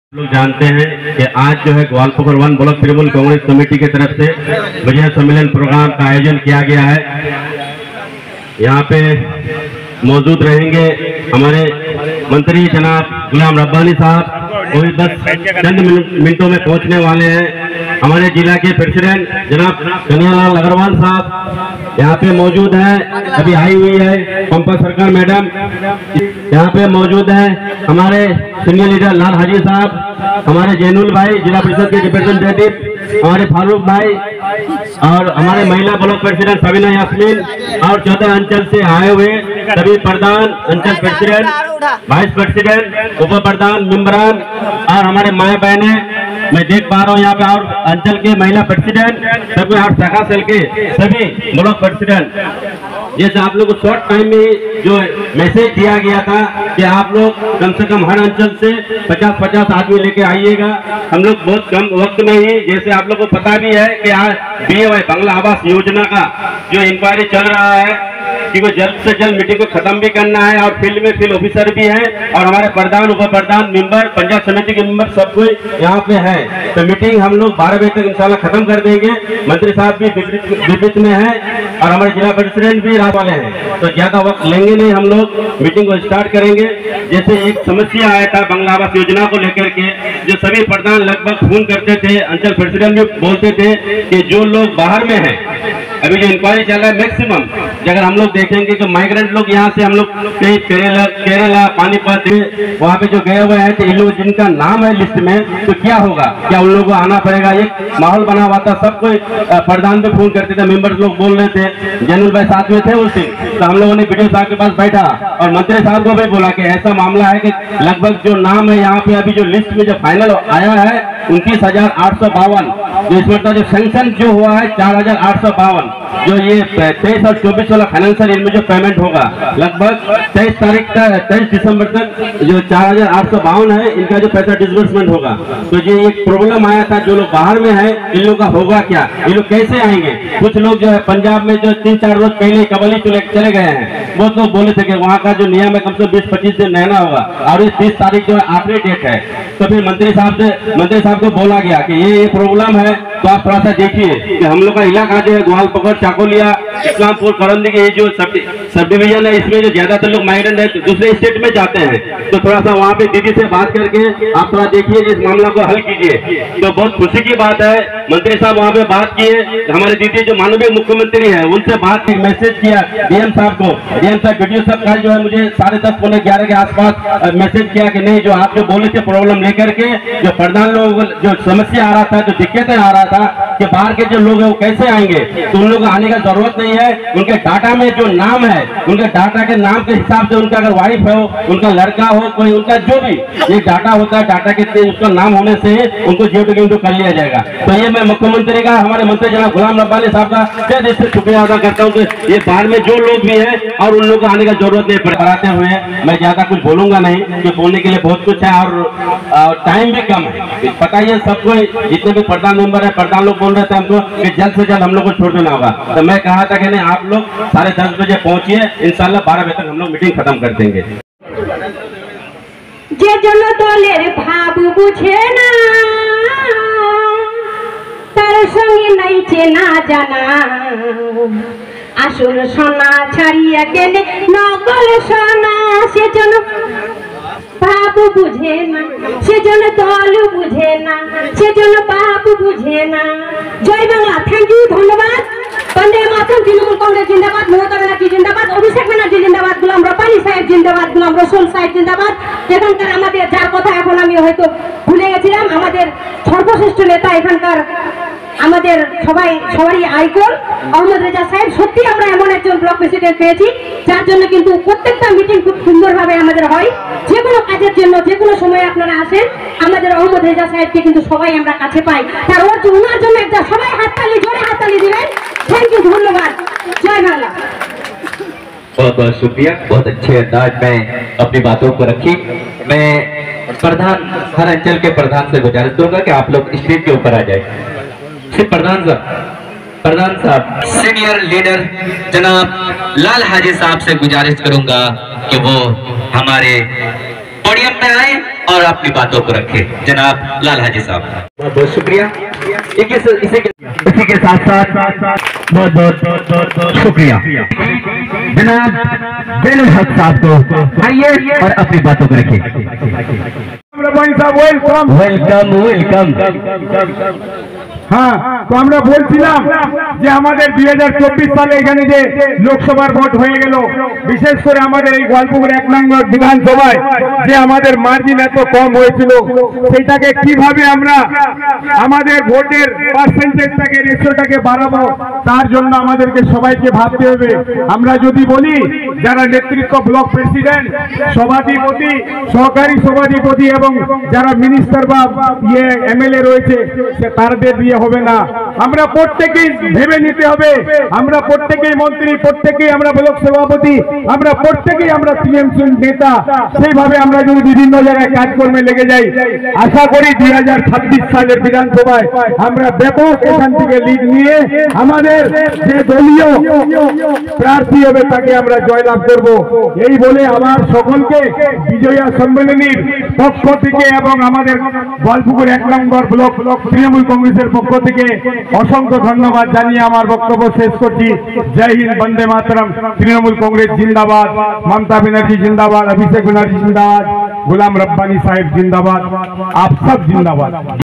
लोग जानते हैं कि आज जो है Goalpokhar one block Trinamool Congress committee की तरफ से विजय सम्मेलन प्रोग्राम का आयोजन किया गया है। यहाँ पे मौजूद रहेंगे हमारे मंत्री जनाब गुलाम रब्बानी साहब, वो भी बस चंद मिनटों में पहुंचने वाले हैं। हमारे जिला के प्रेसिडेंट जनाब कन्हैयालाल अग्रवाल साहब यहाँ पे मौजूद है, अभी आई हुई है पंपा सरकार मैडम यहाँ पे मौजूद है। हमारे सीनियर लीडर लाल हाजी साहब, हमारे जैनुल भाई जिला परिषद के रिप्रेजेंटेटिव, हमारे फारूक भाई और हमारे महिला ब्लॉक प्रेसिडेंट सबीना यास्मीन और 14 अंचल से आए हुए सभी प्रधान, अंचल प्रेसिडेंट, वाइस प्रेसिडेंट, उप प्रधान, मेंबरान और हमारे माए बहने मैं देख पा रहा हूँ यहाँ पे, और अंचल के महिला प्रेसिडेंट सभी, और शाखा सेल के सभी ब्लॉक प्रेसिडेंट। जैसे आप लोग को शॉर्ट टाइम में जो मैसेज दिया गया था कि आप लोग कम से कम हर अंचल से 50-50 आदमी लेके आइएगा। हम लोग बहुत कम वक्त में ही, जैसे आप लोग को पता भी है कि आज BAY बांग्ला आवास योजना का जो इंक्वायरी चल रहा है कि वो जल्द से जल्द मीटिंग को खत्म भी करना है, और फील्ड में फील्ड ऑफिसर भी है और हमारे प्रधान, उप प्रधान, मेंबर, पंचायत समिति के मेंबर सब कोई यहाँ पे है। तो मीटिंग हम लोग 12 बजे तक इंशाल्लाह खत्म कर देंगे। मंत्री साहब भी बीच में है और हमारे जिला प्रेसिडेंट भी रात वाले हैं, तो ज्यादा वक्त लेंगे नहीं, हम लोग मीटिंग को स्टार्ट करेंगे। जैसे एक समस्या आया था बांग्ला आवास योजना को लेकर के, जो सभी प्रधान लगभग फोन करते थे, अंचल प्रेसिडेंट भी बोलते थे कि जो लोग बाहर में हैं, अभी जो इंक्वायरी चल रहा है मैक्सिमम, अगर हम लोग देखेंगे कि माइग्रेंट लोग यहाँ से हम लोग कहीं केरला पानीपत वहाँ पे जो गए हुए हैं, तो इन लोग जिनका नाम है लिस्ट में, तो क्या होगा, क्या उन लोगों को आना पड़ेगा? एक माहौल बना हुआ था, सब कोई प्रधान पे फोन करते थे, मेंबर्स लोग बोल रहे थे, जैनुल भाई साथ में थे उस दिन, तो हम लोगों ने वीडियो साहब के पास बैठा और मंत्री साहब को भी बोला कि ऐसा मामला है कि लगभग जो नाम है यहाँ पे अभी जो लिस्ट में जो फाइनल आया है 29,852, जो इस मतलब जो सैंक्शन जो हुआ है 4,852, जो ये 23 और 24 वाला फाइनेंशियल ईयर में जो पेमेंट होगा लगभग 23 दिसंबर तक जो 4,852 है, इनका जो पैसा डिसबर्समेंट होगा। तो ये एक प्रॉब्लम आया था, जो लोग बाहर में है इन लोग का होगा क्या, ये लोग कैसे आएंगे? कुछ लोग जो है पंजाब में जो 3-4 रोज पहले कबली चले गए हैं, वो तो बोले थे कि वहाँ का जो नियम है कम से कम 20-25 दिन रहना होगा, और इस 30 तारीख जो है आखिरी डेट है। तो फिर मंत्री साहब को बोला गया कि ये प्रॉब्लम है, तो आप थोड़ा सा देखिए कि हम लोग का इलाका जो है ग्वालपोखर, चाकोलिया, इस्लामपुर, करंदी के ये जो सब डिवीजन है, इसमें जो ज्यादातर लोग माइग्रेंट है दूसरे स्टेट में जाते हैं, तो थोड़ा सा वहाँ पे दीदी से बात करके आप थोड़ा देखिए, इस मामला को हल कीजिए। तो बहुत खुशी की बात है, मंत्री साहब वहाँ पे बात किए, हमारे दीदी जो माननीय मुख्यमंत्री है उनसे बात की, मैसेज किया डीएम साहब को, डीएम साहब वीडियो साहब का जो है मुझे 10:30-11 के आसपास मैसेज किया कि नहीं, जो आप जो बोले थे प्रॉब्लम लेकर के, जो प्रधान लोग जो समस्या आ रहा था, जो दिक्कतें आ रहा था कि बाहर के जो लोग है वो कैसे आएंगे, तो उन लोगों को आने का जरूरत नहीं है। उनके डाटा में जो नाम है, उनके डाटा के नाम के हिसाब से, उनका अगर वाइफ हो, उनका लड़का हो, कोई उनका जो भी ये डाटा होता है, डाटा के उसका नाम होने से उनको जीओ कर लिया जाएगा। तो ये मैं मुख्यमंत्री का, हमारे मंत्री जनाब गुलाम रब्बानी साहब का जय दिल से शुक्रिया अदा करता हूँ कि ये बाहर में जो लोग भी है और उन लोगों को आने का जरूरत नहीं पड़ाते हुए मैं ज्यादा कुछ बोलूंगा नहीं, कि बोलने के लिए बहुत कुछ है और टाइम भी कम है। पता ही है सबको, जितने भी प्रधान मेंबर है, प्रधान लोग बोल रहे थे हमको कि जल्द से जल्द हम लोग को छोड़ देना होगा, तो मैं कहा था कि नहीं, आप लोग 10:30 बजे पहुंचिए, इंशाल्लाह 12 बजे तक हम लोग मीटिंग खत्म कर देंगे। যে জন দলের ভাব বুঝে না, তার সঙ্গে নাই চেনা জানা, আসল সোনা ছাড়িয়া গেলে নকল সোনা, সেজন ভাব বুঝে না, সেজন দল বুঝে না, সেজন বাপ বুঝে না। জয় বাংলা, থ্যাংক ইউ, ধন্যবাদ। বন্দে মাতরম, তৃণমূল কংগ্রেস জিন্দাবাদ, মমতা ব্যানার্জি জিন্দাবাদ, অভিষেক ব্যানার্জি জিন্দাবাদ, গুলাম রব্বানী সাহেব জিন্দাবাদ, গুলাম রসুল সাহেব জিন্দাবাদ। এখানকার আমাদের, যার কথা এখন আমি হয়তো ভুলে গেছিলাম, আমাদের সর্বশ্রেষ্ঠ নেতা এখানকার, আমাদের সবারই আইকন আহমদ রেজা সাহেব। সত্যি আমরা এমন একজন ব্লক প্রেসিডেন্ট পেয়েছি যার জন্য কিন্তু প্রত্যেকটা মিটিং খুব সুন্দরভাবে আমাদের হয়। যে কোনো কাজের জন্য যে কোনো সময় আপনারা আসেন, আমাদের আহমদ রেজা সাহেবকে কিন্তু সবাই আমরা কাছে পাই। তার ওনার জন্য একটা সবাই হাততালি, জোরে হাততালি দিবেন। থ্যাংক ইউ, ধন্যবাদ। জয় বাংলা। बहुत बहुत शुक्रिया, बहुत अच्छे अंदाज में अपनी बातों को रखी। मैं प्रधान, हर अंचल के प्रधान से गुजारिश करूंगा कि आप लोग स्टेज के ऊपर आ जाए। सिर्फ प्रधान साहब सीनियर लीडर जनाब लाल हाजी साहब से गुजारिश करूंगा कि वो हमारे पोडियम में आए और अपनी बातों को रखे। जनाब लाल हाजी साहब, बहुत बहुत शुक्रिया। इसी के साथ साथ बहुत बहुत शुक्रिया जनाब बेनुल हक साहब को। आइए और अपनी बातों को रखिए। Welcome welcome. হ্যাঁ, তো আমরা বলছিলাম যে আমাদের 2024 সালে এখানে যে লোকসভার ভোট হয়ে গেল, বিশেষ করে আমাদের এই গোয়ালপুকুর 1 নম্বর বিধানসভায় যে আমাদের মার্জিন এত কম হয়েছিল, সেটাকে কিভাবে আমরা আমাদের ভোটের পার্সেন্টেজটাকে রেশিওটাকে বাড়াবো, তার জন্য আমাদেরকে সবাইকে ভাবতে হবে। আমরা যদি বলি যারা নেতৃত্ব ব্লক প্রেসিডেন্ট, সভাধিপতি, সহকারী সভাধিপতি এবং যারা মিনিস্টার বা এমএলএ রয়েছে, তাদের দিয়ে হবে না। আমরা প্রত্যেকেই ভেবে নিতে হবে, আমরা প্রত্যেকেই মন্ত্রী, প্রত্যেকেই আমরা ব্লক সভাপতি, আমরা প্রত্যেকেই আমরা টিএমসি নেতা। সেইভাবে আমরা যদি বিভিন্ন জায়গায় কাজকর্মে লেগে যাই, আশা করি 2026 সালের বিধানসভায় আমরা ব্যাপক এখান থেকে লিড নিয়ে আমাদের যে দলীয় প্রার্থী হবে তাকে আমরা জয়লাভ করব। এই বলে আমার সকলকে বিজয়া সম্মেলনীর পক্ষ থেকে এবং আমাদের গোয়ালপুকুর 1 নম্বর ব্লক তৃণমূল কংগ্রেসের পক্ষ থেকে অসংখ্য ধন্যবাদ জানিয়ে আমার বক্তব্য শেষ করছি। জয় হিন্দ, বন্দে মাতরম। তৃণমূল কংগ্রেস জিন্দাবাদ, মমতা ব্যানার্জি জিন্দাবাদ, অভিষেক ব্যানার্জি जिंदाबाद, गुलाम रब्बानी साहिब जिंदाबाद, आप सब जिंदाबाद।